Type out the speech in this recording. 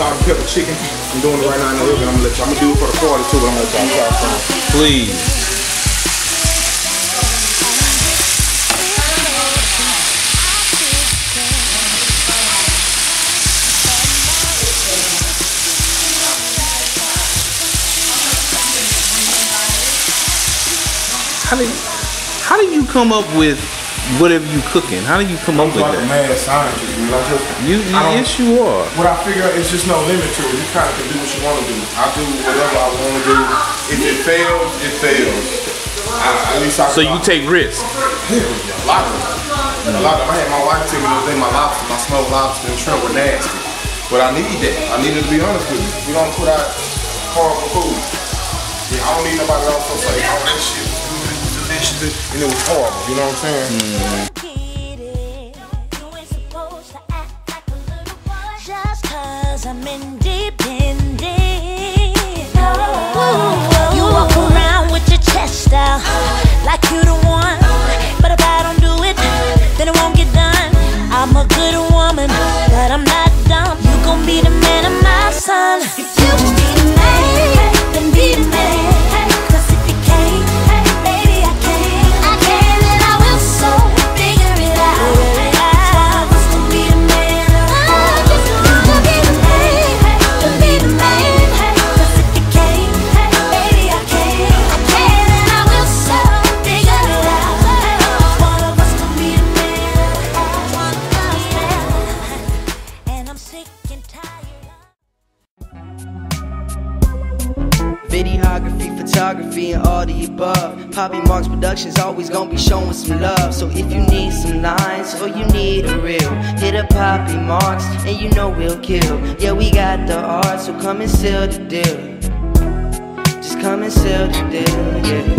salt and pepper chicken. I'm doing it right now in the oven. I'm gonna do it for the party too, but I'm gonna let y'all try some. Please. How do you come up with whatever you cooking? How do you come up with that? I'm like a mad scientist, Yes, you are. What I figure out is just no limit to it. You kind of can do what you want to do. I do whatever I want to do. If it fails, it fails. At least So you take risks? Yeah, a lot of them. A lot of them. I had my wife tell me the other day my smoked lobster and shrimp were nasty. But I need that. I need it to be honest with you. We don't put out horrible food. Yeah, I don't need nobody else to say, oh, that shit was good, it was delicious, and it was horrible. You know what I'm saying? Just 'cause I'm independent. You walk around with your chest out like you the one, but if I don't do it, then it won't get done. I'm a good woman, but I'm not dumb. You gon' be the man of my son. If you can be the man, then be the man. 'Cause if you can't, baby, I can. I can and I will so figure it out. I was gonna be the man. I just wanna be the man, then be the man. 'Cause if you can't, baby, I can. I can and I will so figure it out. One of us gonna be the man. One of us, and I'm sick and tired. Videography, photography, and all the above. Poppy Marks Productions always gonna be showing some love. So if you need some lines or you need a reel, hit up Poppy Marks and you know we'll kill. Yeah, we got the art, so come and seal the deal. Just come and seal the deal, yeah.